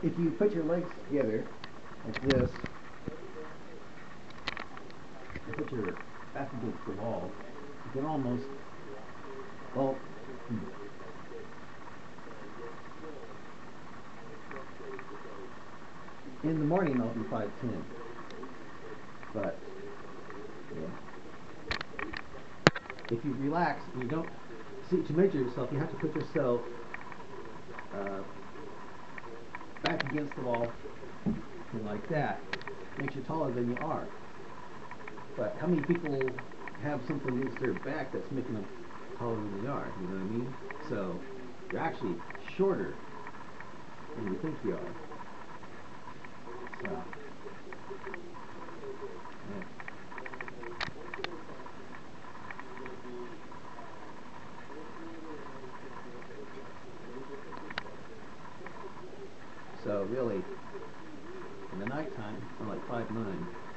if you put your legs together like this, and put your back against the wall, you can almost, well, in the morning I'll be 5'10", but yeah. If you relax and you don't see to measure yourself, you have to put yourself uh, back against the wall and like that. Makes you taller than you are. But how many people have something against their back that's making them taller than they are? You know what I mean? So you're actually shorter than you think you are. So yeah. So really, in the nighttime, I'm like 5'9".